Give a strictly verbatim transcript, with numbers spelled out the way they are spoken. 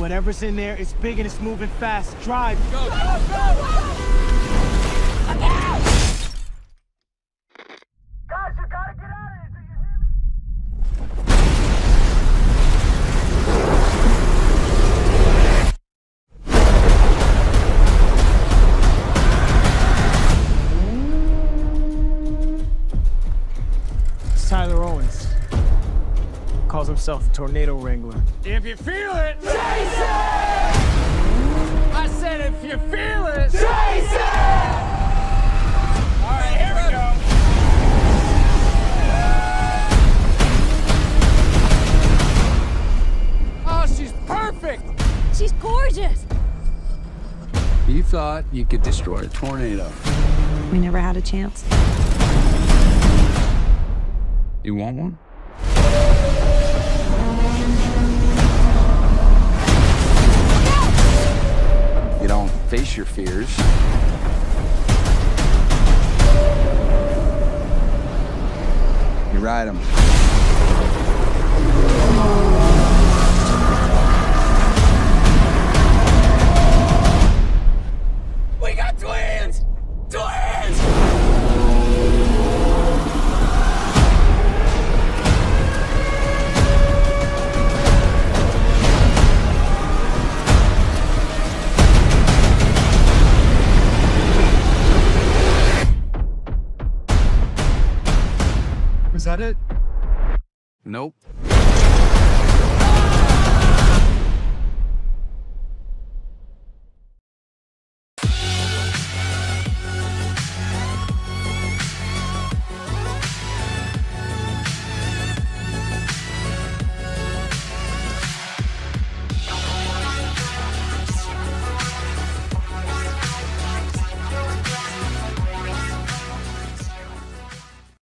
Whatever's in there, it's big and it's moving fast. Drive. Go, go, go! Look out! Guys, you gotta get out of here. Do you hear me? It's Tyler Owens. Calls himself a tornado wrangler. If you feel it, chase it! I said if you feel it, chase it! All right, here we go. Oh, she's perfect! She's gorgeous! You thought you could destroy a tornado. We never had a chance. You want one? You don't face your fears. You ride them. We got twins! Twins! Was that it? Nope.